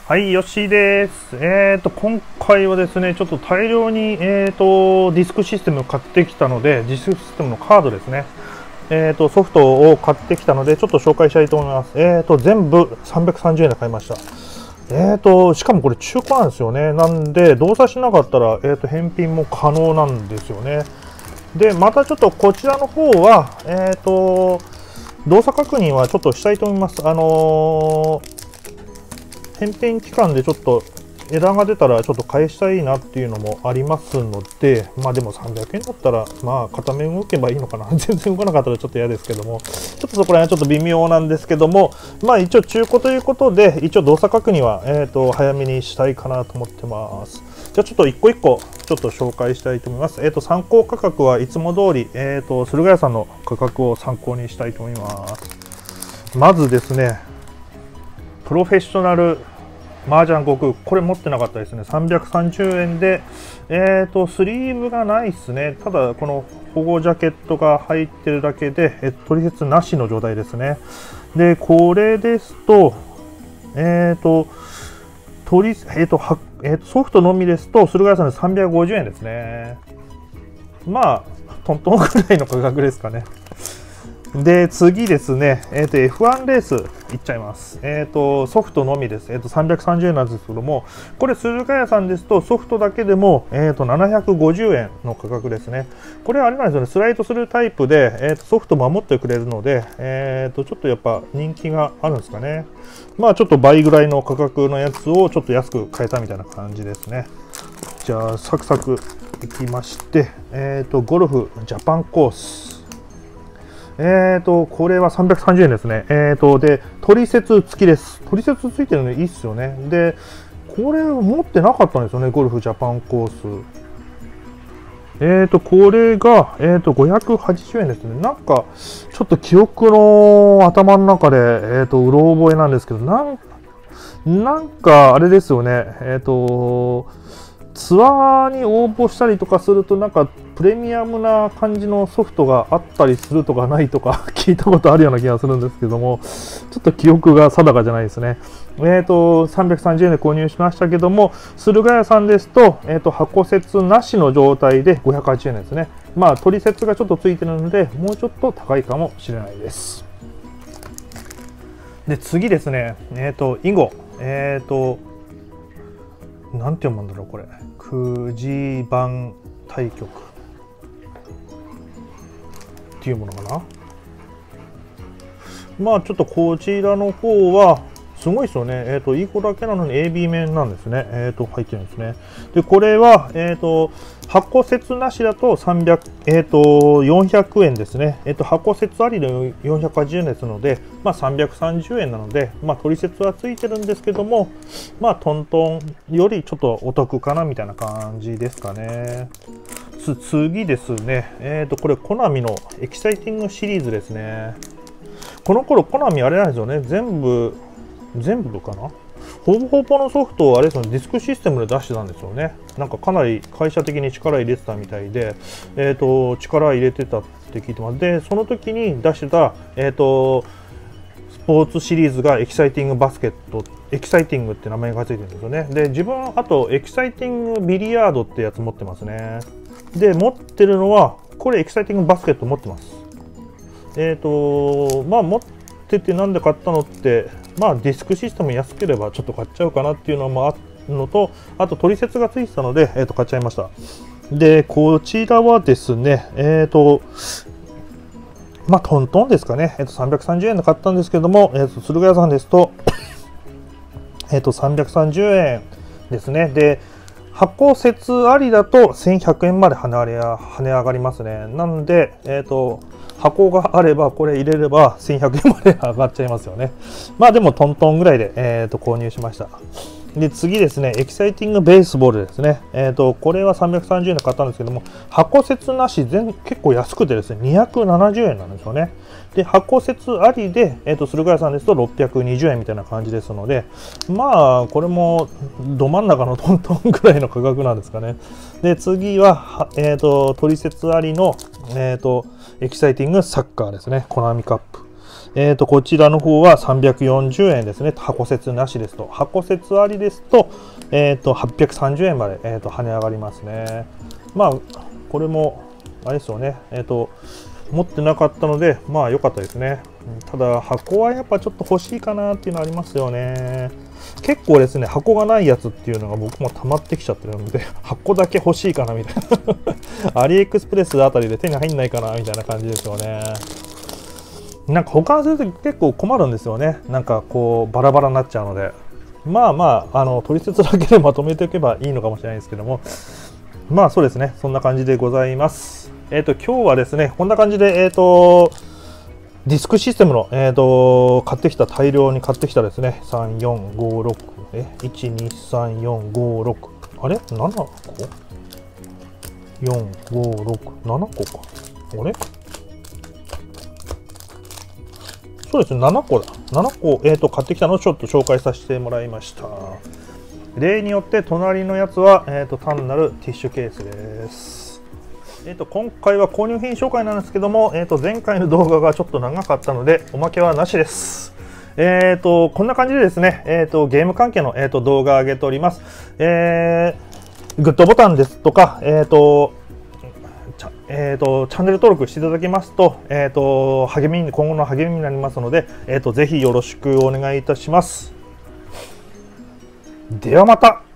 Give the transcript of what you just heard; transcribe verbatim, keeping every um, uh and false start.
はい、よっしーです。えっと、今回はですね、ちょっと大量に、えっと、ディスクシステムを買ってきたので、ディスクシステムのカードですね。えっと、ソフトを買ってきたので、ちょっと紹介したいと思います。えっと、全部さんびゃくさんじゅうえんで買いました。えっと、しかもこれ中古なんですよね。なんで、動作しなかったら、えっと、返品も可能なんですよね。で、またちょっとこちらの方は、えっと、動作確認はちょっとしたいと思います。あのー返品期間でちょっとエラーが出たらちょっと返したいなっていうのもありますので、まあでもさんびゃくえんだったら、まあ片面動けばいいのかな。全然動かなかったらちょっと嫌ですけども、ちょっとそこら辺はちょっと微妙なんですけども、まあ一応中古ということで、一応動作確認は、えっと、早めにしたいかなと思ってます。じゃあちょっと一個一個ちょっと紹介したいと思います。えっと、参考価格はいつも通り、えっと、駿河屋さんの価格を参考にしたいと思います。まずですね、プロフェッショナル麻雀悟空、これ持ってなかったですね。さんびゃくさんじゅうえんで、えっと、スリーブがないですね。ただ、この保護ジャケットが入ってるだけで、え取説なしの状態ですね。で、これですと、えっと、取り、えっと、はえっと、ソフトのみですと、駿河屋さんでさんびゃくごじゅうえんですね。まあ、トントンぐらいの価格ですかね。で、次ですね、えっと、エフワン レースいっちゃいます。えっと、ソフトのみです。えっと、さんびゃくさんじゅうえんなんですけども、これ、駿河屋さんですと、ソフトだけでも、えっと、ななひゃくごじゅうえんの価格ですね。これはあれなんですよね、スライドするタイプで、えっと、ソフト守ってくれるので、えっと、ちょっとやっぱ人気があるんですかね。まあ、ちょっと倍ぐらいの価格のやつをちょっと安く買えたみたいな感じですね。じゃあ、サクサクいきまして、えっと、ゴルフジャパンコース。えーと、これはさんびゃくさんじゅうえんですね。えーと、で、取説付きです。取説ついてるのいいっすよね。で、これ持ってなかったんですよね、ゴルフジャパンコース。えーと、これが、えーと、ごひゃくはちじゅうえんですね。なんか、ちょっと記憶の頭の中で、えーと、うろ覚えなんですけど、なん、なんか、あれですよね。えーと、ツアーに応募したりとかすると、なんかプレミアムな感じのソフトがあったりするとかないとか聞いたことあるような気がするんですけども、ちょっと記憶が定かじゃないですね。えっと、さんびゃくさんじゅうえんで購入しましたけども、駿河屋さんですと、えっと、箱説なしの状態でごひゃくはちじゅうえんですね。まあ、取説がちょっとついてるので、もうちょっと高いかもしれないです。で、次ですね、えっと、囲碁。えっと、なんて読むんだろう、これ。くじばん対局っていうものかな。まあちょっとこちらの方はすごいですよね。えっと、囲碁だけなのに エービー 面なんですね。えっと、入ってるんですね。で、これは、えっと、箱説なしだとさんびゃく、えっと、よんひゃくえんですね。えっと、箱説ありでよんひゃくはちじゅうえんですので、まあさんびゃくさんじゅうえんなので、まあ取説はついてるんですけども、まあトントンよりちょっとお得かなみたいな感じですかね。つ、次ですね。えっと、これ、コナミのエキサイティングシリーズですね。この頃、コナミあれなんですよね。全部、全部かなほぼほぼのソフトをあれですよね、ディスクシステムで出してたんですよね。なんかかなり会社的に力入れてたみたいで、えっと、力入れてたって聞いてます。で、その時に出してた、えっと、スポーツシリーズがエキサイティングバスケット、エキサイティングって名前がついてるんですよね。で、自分、あと、エキサイティングビリヤードってやつ持ってますね。で、持ってるのは、これエキサイティングバスケット持ってます。えっと、まあ、持っててなんで買ったのって、まあ、ディスクシステム安ければちょっと買っちゃうかなっていうのもあるのと、あと取説がついてたので、えっと、買っちゃいました。で、こちらはですね、えっと、まあ、トントンですかね。えっと、さんびゃくさんじゅうえんで買ったんですけども、えっと、駿河屋さんですと、えっと、さんびゃくさんじゅうえんですね。で、箱説ありだとせんひゃくえんまで跳ね上がり、跳ね上がりますね。なので、えっと、箱があれば、これ入れればせんひゃくえんまで上がっちゃいますよね。まあでもトントンぐらいで、えっと、購入しました。で、次ですね、エキサイティングベースボールですね。えっと、これはさんびゃくさんじゅうえんで買ったんですけども、箱説なし全、結構安くてですね、にひゃくななじゅうえんなんですよね。で、箱説ありで、えっと、駿河屋さんですとろっぴゃくにじゅうえんみたいな感じですので、まあ、これもど真ん中のトントンぐらいの価格なんですかね。で、次は、えっと、取説ありの、えっと、エキサイティングサッカーですね。コナミカップ。 えーと、こちらの方はさんびゃくよんじゅうえんですね。箱節なしですと。箱節ありですと、えーと、はっぴゃくさんじゅうえんまで、えーと、跳ね上がりますね。まあ、これも、あれですよね。えーと、持ってなかったので、まあ良かったですね。ただ、箱はやっぱちょっと欲しいかなっていうのありますよね。結構ですね、箱がないやつっていうのが僕も溜まってきちゃってるので、箱だけ欲しいかなみたいな。アリエクスプレスあたりで手に入んないかなみたいな感じですよね。なんか保管するとき結構困るんですよね。なんかこうバラバラになっちゃうので。まあまあ、あの、取説だけでまとめておけばいいのかもしれないですけども。まあそうですね。そんな感じでございます。えっと、今日はですね、こんな感じで、えっと、ディスクシステムの、えー、と買ってきた大量に買ってきたですねさん、よん、ご、ろくえいち、に、さん、よん、ご、ろくあれななこ ?よん、ご、ろく、ななこかあれそうですねななこだななこ、えー、と買ってきたのをちょっと紹介させてもらいました。例によって隣のやつは、えー、と単なるティッシュケースです。えー、と今回は購入品紹介なんですけども、えー、と前回の動画がちょっと長かったのでおまけはなしです。えー、とこんな感じでですね、えー、とゲーム関係の、えー、と動画を上げております。えー、グッドボタンですとか、えーとえー、とチャンネル登録していただきますと、えー、と励みに今後の励みになりますので、えー、とぜひよろしくお願いいたします。ではまた。